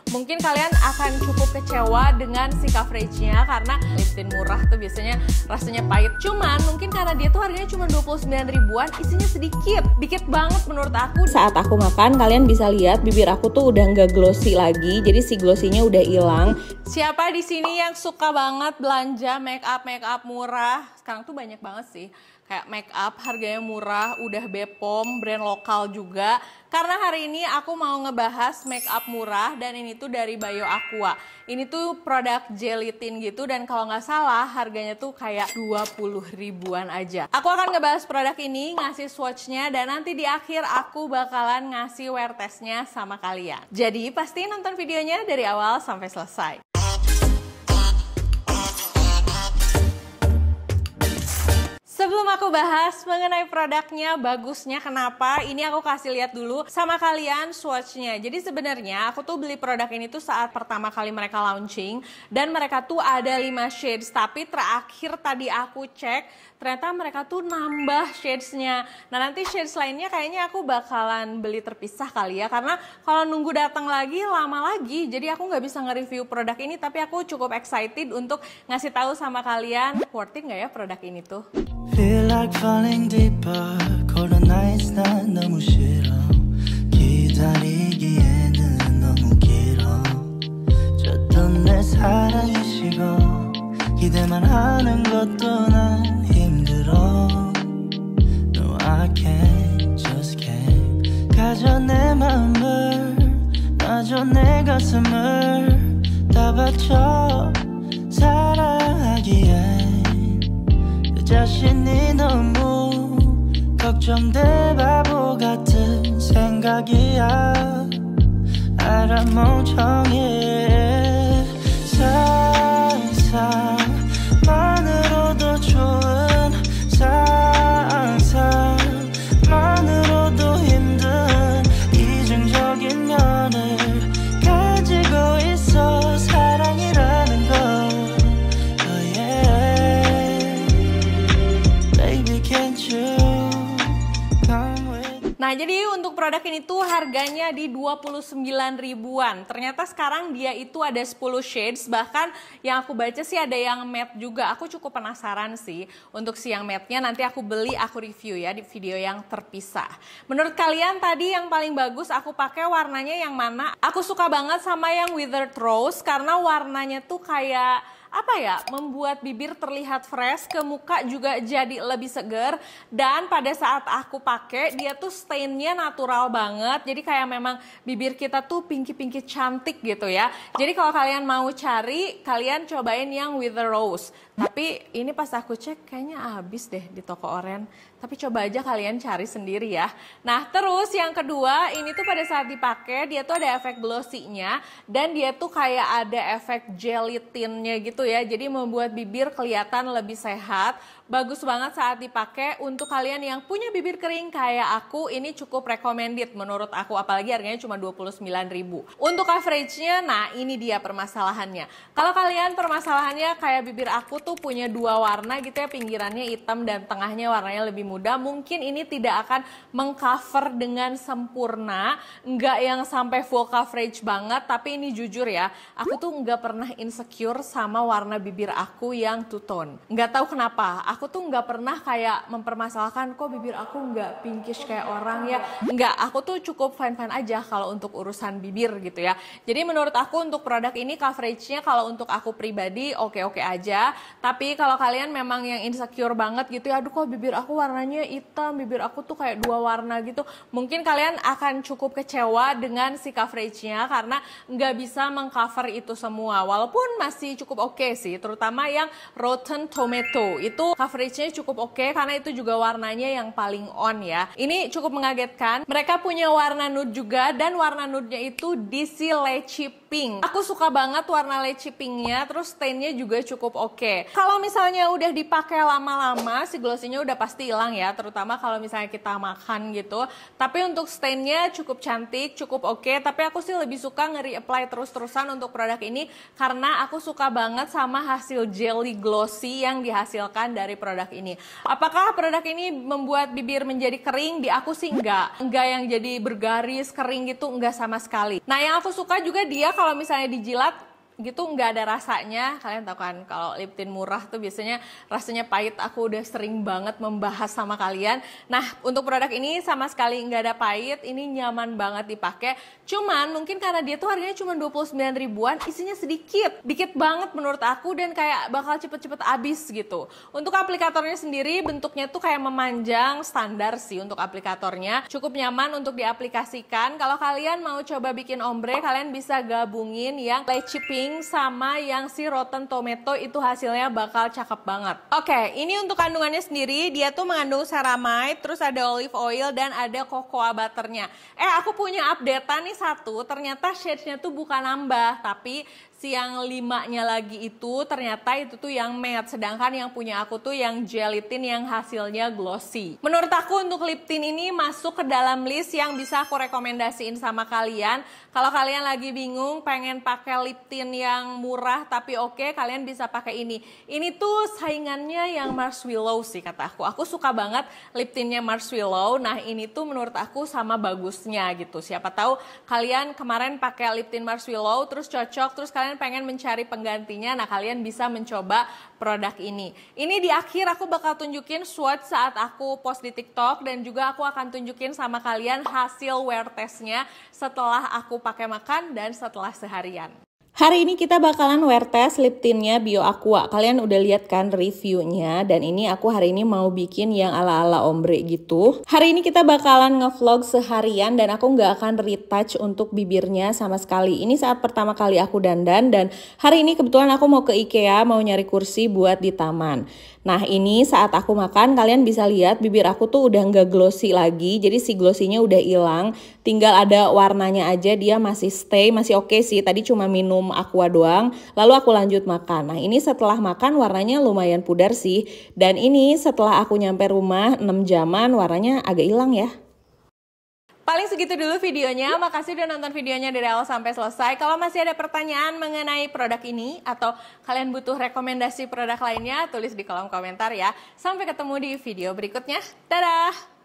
Mungkin kalian akan cukup kecewa dengan si coveragenya karena lip tint murah tuh biasanya rasanya pahit. Cuman mungkin karena dia tuh harganya cuma 29 ribuan, isinya dikit banget menurut aku. Saat aku makan, kalian bisa lihat bibir aku tuh udah nggak glossy lagi, jadi si glossy-nya udah hilang. Siapa di sini yang suka banget belanja make up murah? Sekarang tuh banyak banget sih. Kayak make up harganya murah, udah Bepom, brand lokal juga. Karena hari ini aku mau ngebahas make up murah dan ini tuh dari Bio Aqua. Ini tuh produk gelatin gitu dan kalau nggak salah harganya tuh kayak 20 ribuan aja. Aku akan ngebahas produk ini, ngasih swatchnya dan nanti di akhir aku bakalan ngasih wear testnya sama kalian. Jadi pasti nonton videonya dari awal sampai selesai. Sebelum aku bahas mengenai produknya, bagusnya kenapa, ini aku kasih lihat dulu sama kalian swatchnya. Jadi sebenarnya aku tuh beli produk ini tuh saat pertama kali mereka launching dan mereka tuh ada 5 shades, tapi terakhir tadi aku cek ternyata mereka tuh nambah shadesnya. Nah nanti shades lainnya kayaknya aku bakalan beli terpisah kali ya, karena kalau nunggu datang lagi lama lagi, jadi aku nggak bisa nge-review produk ini, tapi aku cukup excited untuk ngasih tahu sama kalian worth it nggak ya produk ini tuh. Feel like falling deeper. Cold nights 난 너무 싫어. 기다리기에는 너무 길어. 줬던 내 사랑이 식어. 기대만 하는 것도 난 힘들어. No, I can't, just can't. 가져 내 마음을, 놔줘 내 가슴을 다 바쳐 사랑하기에. 자신이 너무 걱정돼 바보 같은 생각이야. 알아 멍청해. 상상만으로도 좋은 상상만으로도 힘든 이중적인 면을 가지고 있어 사랑이라는 걸. Nah jadi untuk produk ini tuh harganya di 29 ribuan. Ternyata sekarang dia itu ada 10 shades, bahkan yang aku baca sih ada yang matte juga. Aku cukup penasaran sih untuk si yang matte-nya, nanti aku beli, aku review ya di video yang terpisah. Menurut kalian tadi yang paling bagus aku pakai warnanya yang mana? Aku suka banget sama yang Withered Rose karena warnanya tuh kayak apa ya, membuat bibir terlihat fresh, ke muka juga jadi lebih seger, dan pada saat aku pakai dia tuh stainnya natural banget, jadi kayak memang bibir kita tuh pinky cantik gitu ya. Jadi kalau kalian mau cari, kalian cobain yang Withered Rose. Tapi ini pas aku cek kayaknya habis deh di toko Oren. Tapi coba aja kalian cari sendiri ya. Nah terus yang kedua, ini tuh pada saat dipakai dia tuh ada efek glossy-nya dan dia tuh kayak ada efek gelatinnya gitu ya. Jadi membuat bibir kelihatan lebih sehat. Bagus banget saat dipakai untuk kalian yang punya bibir kering kayak aku, ini cukup recommended menurut aku, apalagi harganya cuma 29 ribu. Untuk coveragenya, nah ini dia permasalahannya. Kalau kalian permasalahannya kayak bibir aku tuh punya dua warna gitu ya, pinggirannya hitam dan tengahnya warnanya lebih muda, mungkin ini tidak akan mengcover dengan sempurna, nggak yang sampai full coverage banget, tapi ini jujur ya, aku tuh nggak pernah insecure sama warna bibir aku yang two tone. Nggak tahu kenapa, aku tuh nggak pernah kayak mempermasalahkan kok bibir aku nggak pinkish kayak orang ya. Nggak, aku tuh cukup fine-fine aja kalau untuk urusan bibir gitu ya. Jadi menurut aku untuk produk ini coveragenya kalau untuk aku pribadi oke-oke aja. Tapi kalau kalian memang yang insecure banget gitu ya, aduh kok bibir aku warnanya hitam, bibir aku tuh kayak dua warna gitu, mungkin kalian akan cukup kecewa dengan si coveragenya karena nggak bisa mengcover itu semua. Walaupun masih cukup oke sih, terutama yang Rotten Tomato itu coveragenya cukup oke karena itu juga warnanya yang paling on ya. Ini cukup mengagetkan. Mereka punya warna nude juga dan warna nude-nya itu DC Lychee Pink. Aku suka banget warna Lychee Pink-nya, terus stainnya juga cukup oke. Kalau misalnya udah dipakai lama-lama, si glossy-nya udah pasti hilang ya, terutama kalau misalnya kita makan gitu. Tapi untuk stainnya cukup cantik, cukup oke. Tapi aku sih lebih suka nge-reapply terus-terusan untuk produk ini karena aku suka banget banget sama hasil jelly glossy yang dihasilkan dari produk ini. Apakah produk ini membuat bibir menjadi kering? Di aku sih enggak yang jadi bergaris kering gitu, enggak sama sekali. Nah, yang aku suka juga dia kalau misalnya dijilat gitu nggak ada rasanya. Kalian tahu kan kalau lip tint murah tuh biasanya rasanya pahit. Aku udah sering banget membahas sama kalian. Nah, untuk produk ini sama sekali nggak ada pahit. Ini nyaman banget dipakai. Cuman mungkin karena dia tuh harganya cuma 29 ribuan, isinya dikit banget menurut aku, dan kayak bakal cepet-cepet habis gitu. Untuk aplikatornya sendiri bentuknya tuh kayak memanjang, standar sih untuk aplikatornya. Cukup nyaman untuk diaplikasikan. Kalau kalian mau coba bikin ombre, kalian bisa gabungin yang lychee pink sama yang si rotten tomato, itu hasilnya bakal cakep banget. Oke, ini untuk kandungannya sendiri, dia tuh mengandung ceramide, terus ada olive oil, dan ada cocoa butternya. Aku punya updatean nih satu, ternyata shades-nya tuh bukan nambah, tapi si yang 5-nya lagi itu ternyata itu tuh yang matte, sedangkan yang punya aku tuh yang jelly tint yang hasilnya glossy. Menurut aku untuk lip tint ini masuk ke dalam list yang bisa aku rekomendasiin sama kalian. Kalau kalian lagi bingung pengen pakai lip tint yang murah tapi oke, kalian bisa pakai ini. Ini tuh saingannya yang Marshmallow sih kata aku. Aku suka banget lip tintnya Marshmallow. Nah, ini tuh menurut aku sama bagusnya gitu. Siapa tahu kalian kemarin pakai lip tint Marshmallow terus cocok, terus kalian pengen mencari penggantinya, nah kalian bisa mencoba produk ini. Ini di akhir aku bakal tunjukin swatch saat aku post di TikTok, dan juga aku akan tunjukin sama kalian hasil wear testnya setelah aku pakai makan dan setelah seharian. Hari ini kita bakalan wear test lip tintnya Bio Aqua. Kalian udah lihat kan reviewnya, dan ini aku hari ini mau bikin yang ala-ala ombre gitu. Hari ini kita bakalan ngevlog seharian, dan aku nggak akan retouch untuk bibirnya sama sekali. Ini saat pertama kali aku dandan, dan hari ini kebetulan aku mau ke IKEA, mau nyari kursi buat di taman. Nah, ini saat aku makan, kalian bisa lihat bibir aku tuh udah nggak glossy lagi. Jadi si glossy-nya udah hilang, tinggal ada warnanya aja, dia masih stay, masih oke sih. Tadi cuma minum aqua doang, lalu aku lanjut makan. Nah, ini setelah makan warnanya lumayan pudar sih. Dan ini setelah aku nyampe rumah 6 jaman, warnanya agak hilang ya. Paling segitu dulu videonya. Makasih udah nonton videonya dari awal sampai selesai. Kalau masih ada pertanyaan mengenai produk ini atau kalian butuh rekomendasi produk lainnya, tulis di kolom komentar ya. Sampai ketemu di video berikutnya. Dadah!